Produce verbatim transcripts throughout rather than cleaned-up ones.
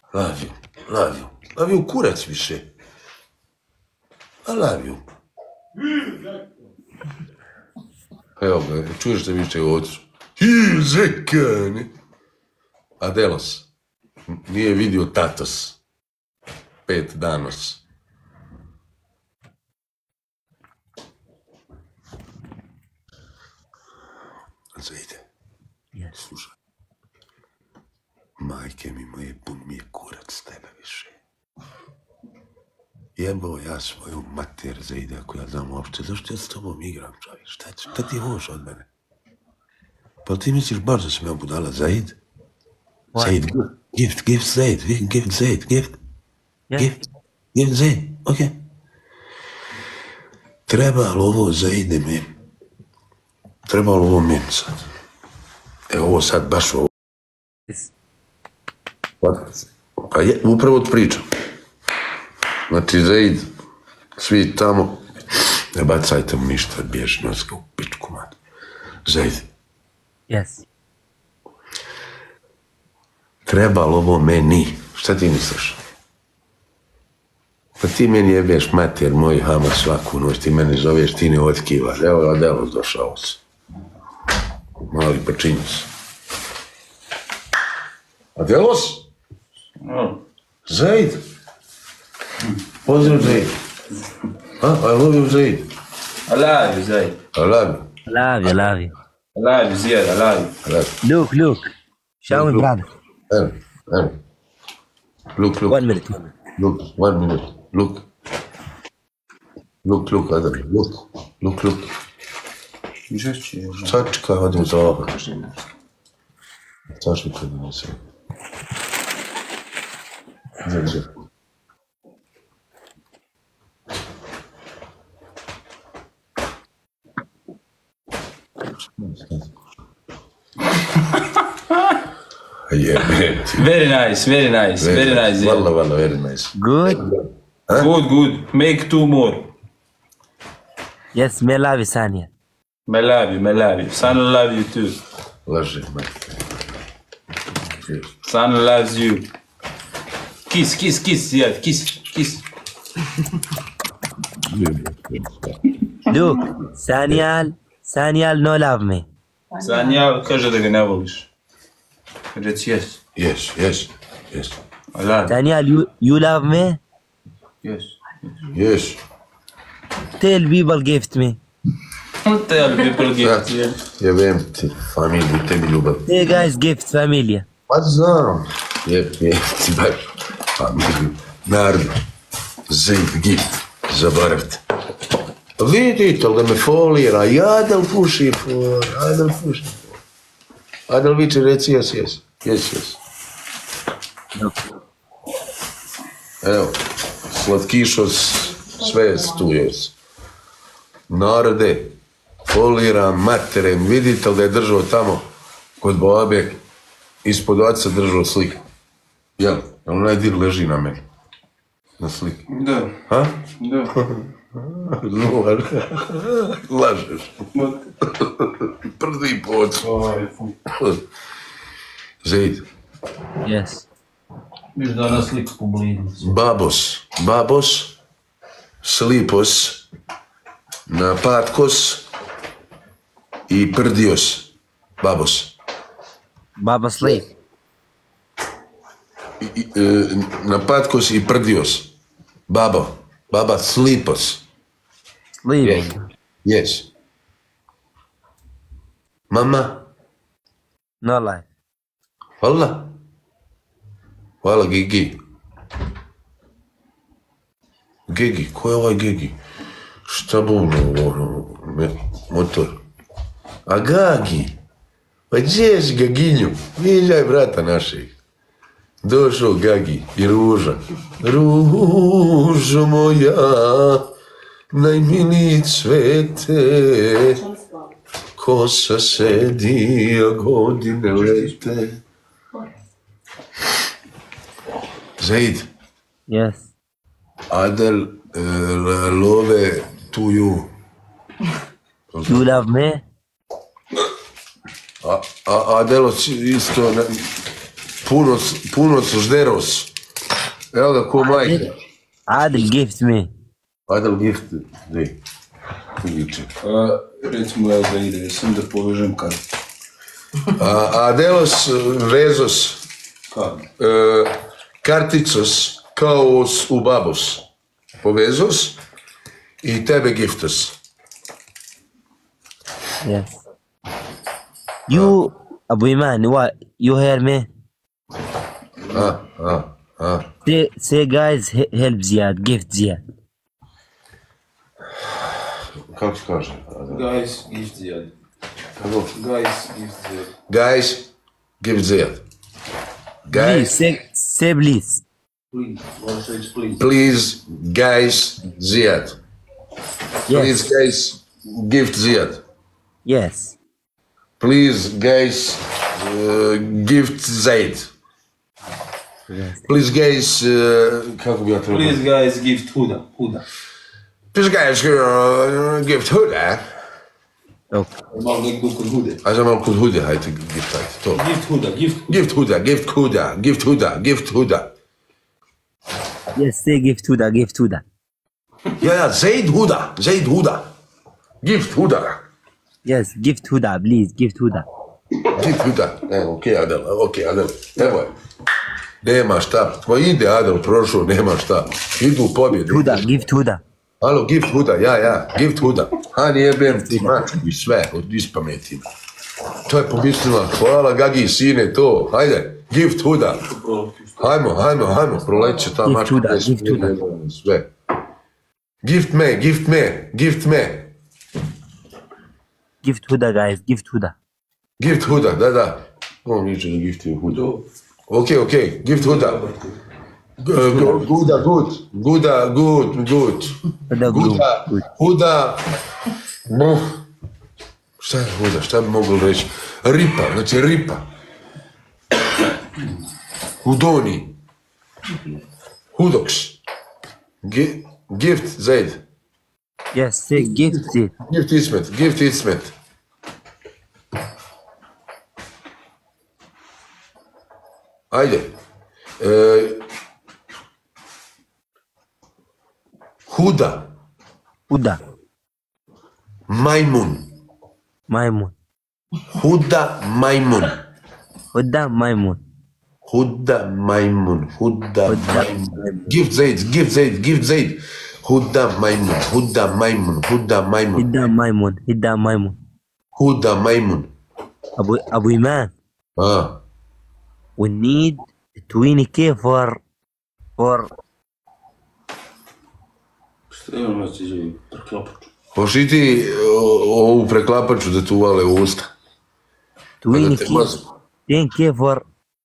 Love you, love you. Love you kurac više. I love you. Evo ga, čuješ da više ocu. Hi, zekane. Adelos. Nije vidio tatos. Pet danos. Zajde. Slušaj. Majke mi moje, pun mi je kurac tebe više. Jebao ja svoju mater, Zajde, ako ja znam uopšte. Zašto ja s tobom igram, čovjek? Šta, šta ti hoš od mene? Pa ti misliš baš da sam ja budala, Zaid? Zaid, gift, gift, Zaid, gift, Zaid, gift. Gift, gift, Zaid, okej. Treba li ovo, Zaide, mi? Treba li ovo meni sad? Evo ovo sad, baš ovo. Pa je, upravo ti pričam. Znači, Zaid, svi tamo, ne bacajte mu ništa, bježi noska u pičku, mat. Zaid. Yes. Treba li ovo meni? Šta ti misliš? Pa ti meni jebeš mater moj hama svaku noć, ti mene zoveš, ti ne otkivaš. Evo je Adelos došao se. Mali počinjus. Adelos? Zaid? Pozdrav, Zaid. Huh? I love you, Zaid. I love you, Zaid. I love you. I love you, I love you. I love you, Ziyad, I love you. I love you. Look, look. Show me, brother. Hey, hey. Look, look. One minute, one minute. Look, one minute. Look. Look, look, Adam. Look. Look, look. Sačka, odim za ovo. Sačka, kada ne se. Znači. Very nice, very nice, very nice. Wallah, wallah, very nice. Good? Huh? Good, good. Make two more. Yes, me love you, Sanya. Me love you, me love you. Son love you too. Laži, man. Son loves you. Kiss, kiss, kiss, Ziyad, kiss, kiss. Look, Sanyal, Sanyal no love me. Sanja kaže da ga ne voliš. Reci yes. Yes, yes, yes. I love you. Sanyal, you, you love me? Yes. Yes. Tell people gift me. Tell people gift. Jebem ti, familiju, tebi ljubav. Hey guys, gift familija. Pa znam. Jeb, jeb ti baš familiju. Narodno. Zaid, gift. Zaboravite. Vidite li da me folira? Jadel puši for, Adel puši for. Adel viče, reci jes, jes. Jes, jes. Evo, slatkišo sve tu jes. Narode, folira materiem. Vidite li da je držao tamo kod babe, ispod oca držao sliku? Jel? Jel onaj dir leži na meni? Na sliki? Da. Ha? Da. Znuvar. Lažeš. Prvi pot. Zaid. Yes. Viš da na sliku poblidu. Babos. Babos. Slipos. Napatkos. I prdios. Babos. Baba sleep. I, i, e, napatkos i prdios. Babo. Baba slipos. Sleeping. Yes. Mama. No life. Hvala. Hvala, Gigi. Gigi, ko je ovaj Gigi? Šta buvno ovo, motor? A Gagi? Pa gdje ješ Gaginju? Viđaj brata naših. Došao Gagi i Ruža. Ružo moja, najmiliji cvete, kosa sedi, a godine lete. Zaid. Yes. Adel uh, love to you. You love me? A, a Adelo isto ne, puno, puno žderos. Evo ga, ko majka. Adel gift me. Adel gift, dej. Liči. Recimo, evo da ide, sam da povežem kartu. Adelos vezos Kako? karticos kaos u babos. Povezos i tebe giftos. Yes. You, Abu Iman, what? You hear me? Ah, ah, ah. Say, say guys, he- help Ziad, gift Ziad. Kako se kaže? Guys, gift Zijad. Kako? Guys, gift Zijad. Guys, give Zijad. Please, Guys, say, say please. Please, moraš reći please. please, guys, Zijad. Please, Yes, guys, gift Zijad. yes, Please, guys, uh, gift Zaid. Please, guys, uh, kako bi ja trebao? Please, guys, gift Huda. Huda. Please, guys, uh, gift Huda. okay. Malo nek do kod Hude. Ajde malo kod Hude, hajde, gift, hajde, to. Gift Huda, gift Huda. Gift Huda, gift Huda, gift Huda, gift Huda. Yes, say gift Huda, gift Huda. Ja, ja, Zaid Huda, Zaid Huda. Gift Huda. Yes, gift Huda, please, gift Huda. Gift Huda. E, okej, Adel, okej, Adel. Evo je. Nema šta. Ma ide Adel, prošao, nema šta. Idu u pobjede. Huda, gift Huda. Alo, gift Huda, ja, ja, gift Huda. A jebem ti mačku i sve, od ispametima. To je pomislila, hvala Gagi, sine, to, hajde, gift Huda. Hajmo, hajmo, hajmo, proleće ta Gift mačka. Huda, bez gift smjene, Huda. sve. Gift me, gift me, gift me. Gift Huda, guys, gift Huda. Gift Huda, da, da. On viče da gift je Huda. Okej, okej, gift Huda. G- g- Guda, good, Guda, good, good. Huda, good, Huda, good. Huda, no. Šta je Huda, šta bi moglo reći? Ripa, znači ripa. Hudoni. Hudoks. Gi- Gift, Zaid. Yes, say gift Ziad. Gift Ismet, gift Ismet. Ajde. E, Huda, Huda, majmun. Maimun. Huda, majmun. Huda, Maimun. Huda, majmun. Huda, Huda, majmun. Maimun. Gift Zaid, gift Zaid, gift Zaid. Huda, majmun. Huda, majmun. Huda, majmun. Hida Maimun, Hida Maimun. Huda, majmun. Abu, Abu Iman, Ah. we need twenty K for, for, Šta je ono će živi? Preklapaču. Hoši ti o- ovu preklapaču da tu uvale u usta? Pa da twenty te K, mazu. ten K for,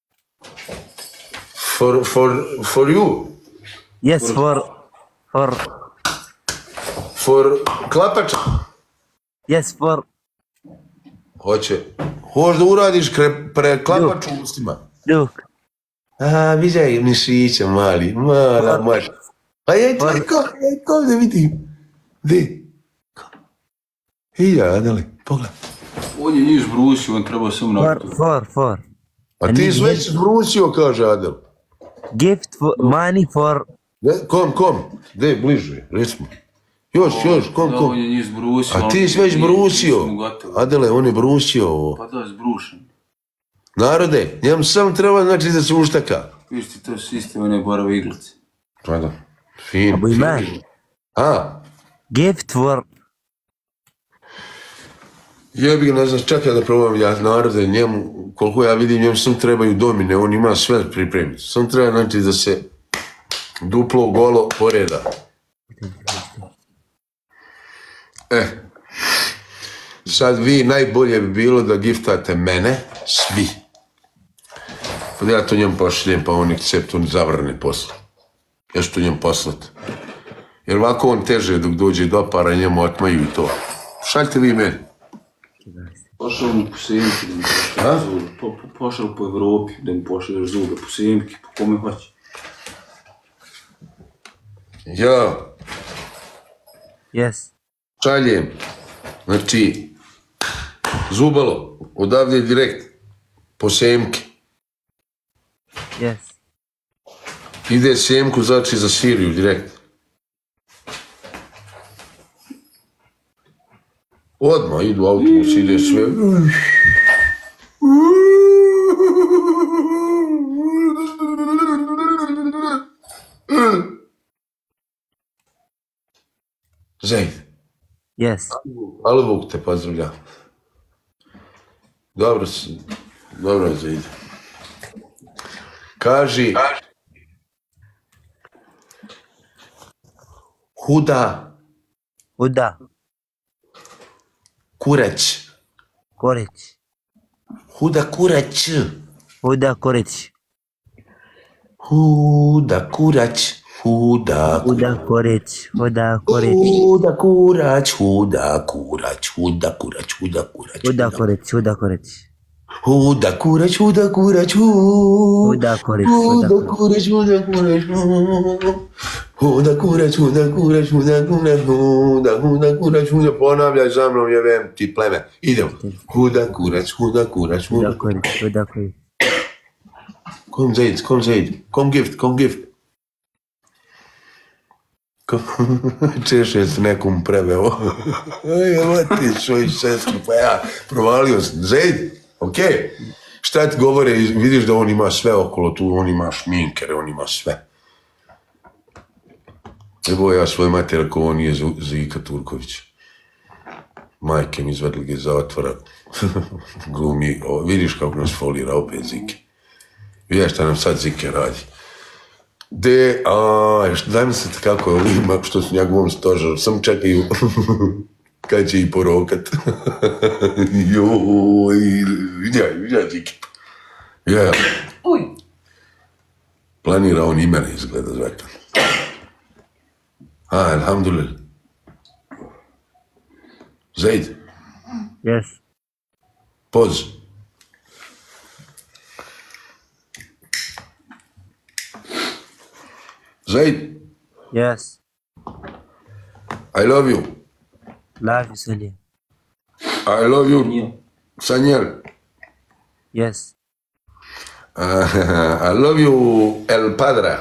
For, for, for you. yes, for, for, For klapača. yes, for, Hoće. Hoš da uradiš kre, preklapaču u ustima. look, A, viđaj mišića mali, mala mačka. A je to, For- ko, je ko da vidim. Gdje? Ija, Adeli, pogledaj. On je njih zbrusio, on treba samo for, na... for, for. A ti si već zbrusio, kaže Adel. Gift for, money for, Ne, kom, kom? Gdje, bliže, recimo. Još, još, kom, Da, kom? on je njih zbrusio. A ali ti si već nije- brusio. nismo gotovi. Adele, on je brusio ovo. Pa da, zbrušen. Narode, njemu samo treba znači da se uštaka. Viš ti, to su iste one borove iglice. Pa da. Fin. Abu Iman, A, gift for, jebi ga, ne znam, čekaj da probam ja, narode, njemu, koliko ja vidim, njemu samo trebaju domine, on ima sve pripremiti. Samo treba, znači, da se duplo, golo, poreda. E, sad vi, najbolje bi bilo da giftate mene, svi. Pa da ja to njemu pošaljem, pa on nek se to zavrne posle. Ja ću to njemu poslat. Jer ovako on teže dok dođe do para, njemu otmaju i to. Šaljte vi meni. Pošao mu po sjemke da mi A? pošalješ zube. Po, po, pošao po Evropi da mi pošalješ zube, po sjemke, po kome hoće. Ja yes, šaljem, znači, zubalo, odavde direkt, po semke. yes, Ide sjemku znači za Siriju direkt. Odmah idu autobus, ide sve. Zaid. Yes. Ali Bog te pozdravlja. Dobro si, dobro je Zaid. Kaži, Huda Huda. Kureć. Koreć. Huda Kureć. Huda Koreć. Huda Kurać. Huda Huda Koreć. Huda Koreć. Huda Kurać. Huda Kurać. Huda Kurać. Huda Kurać. Huda Koreć. Huda Koreć. Huda Kurać. Huda Kurać. Huda Koreć. Huda Kurać. Huda Kurać. Huda Kurać. Huda Kurać. Huda Kurać. Huda Huda Kurać. Huda ponavljaj za mnom, jebem ti pleme. Idemo. Huda Kurać. Huda Kurać. Huda Koreć. Huda Koreć. Kom Zaid, kom Zaid. Kom gift, kom gift. Češe s nekom preveo. Evo ti svoj sestru, pa ja provalio sam. Zaid, okej. Okay. Šta ti govore, vidiš da on ima sve okolo tu, on ima šminkere, on ima sve. Evo ja svoj mater ako on nije Zika Turković. Majke mi izvedli ga iz zatvora. Glumi, o, vidiš kako nas folira opet Zike. Vidiš šta nam sad Zike radi. De, a, daj mi se kako je ovima što su njegovom stožaru, sam čekaju kad će ih porokat. Joj, vidjaj, vidjaj Zike. Ja. Uj. Planira on i mene izgleda zvektan. A, alhamdulillah. Zaid. Yes. Poz. Zaid. Yes. I love you. Love you, Sonia. I love you, Saniel. Yes. Uh, I love you, El Padre.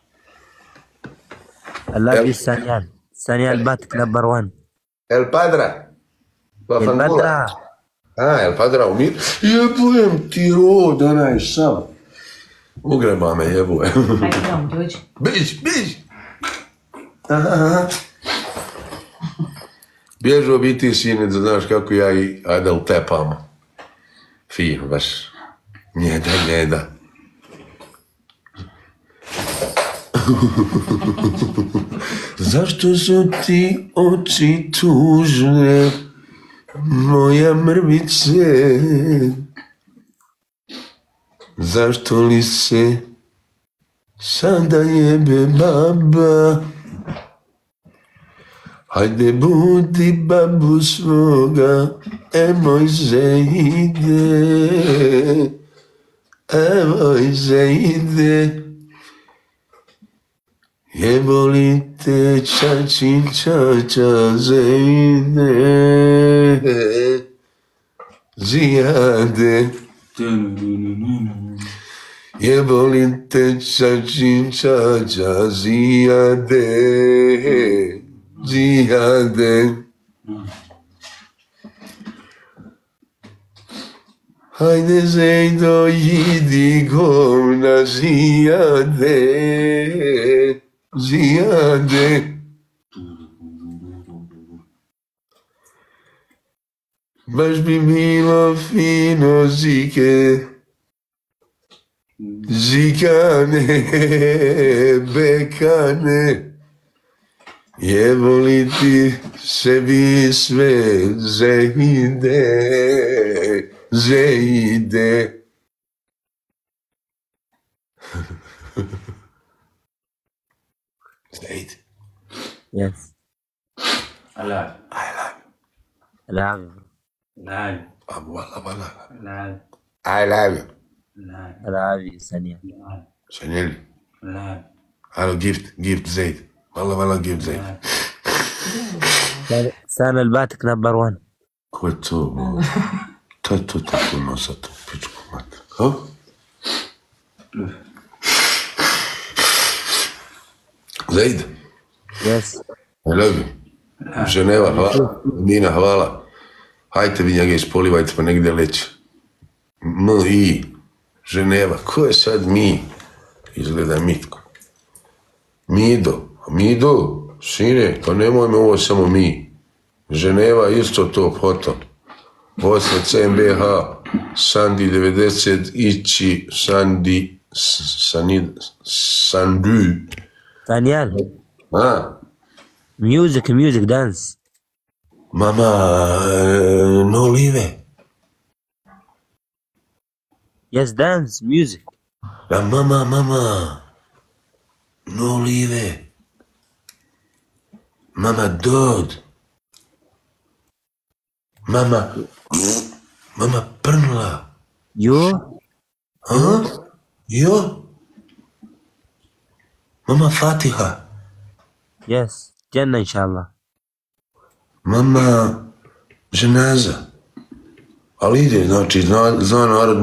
I love you, Saniel. Saniel Batik number one. El Padre. El Padra. Ah, El Padre umir. Jebujem ti rod, onaj sam. Ugreba me, jebuje. Ajde, dom, dođi. Bić, bić. Aha. Bježo biti sine, da znaš kako ja i Adel tepamo. Fino, baš. Njeda, njeda. Zašto su ti oči tužne, moja mrvice? Zašto li se sada jebe baba? Hajde budi babu svoga, e moj Zaide, e moj Zaide. Jeboli te čači čača Zaide, Zijade. Jeboli te čači čača Zijade, Zijade. Hajde Zaido, idi govna Zijade, Zijade. Baš bi bilo fino Zike, Zikane, bekane. Jeboli ti sebi sve Zaide, Zaide. Zaid. Yes. I love I love I love you. you. Love you. you. Wallah, wallah. Love I love you. you. Love I love you, Sania. you. Chanel. Love Hello, gift, gift Zaid. Wallah, wallah, gift Zaid. you. Sana Batik number one. Ko je to? To je to tako nosa, to pičku mater. Ha? Zaid, Yes. I love you. Ženeva, hvala. Nina, hvala. Hajte vi njega ispolivajte pa negdje leći. M, I, Ženeva. Ko je sad mi? Izgleda Mitko. Mido. Mido, sine, pa nemojme ovo samo mi. Ženeva isto to foto. Vodstvo C M B H, Sandi devedeset, ići Sandi, Sandi, Sandu. Daniel. A, Music, music, dance. mama, eh, no live. Yes, dance, music. La mama, mama, no live. Mama, dod. Mama, mama prnula. You? A? Jo? Mama Fatiha. Yes. Jannah, inshallah. Mama ženaza. Ali ide, znači, zna, zna narod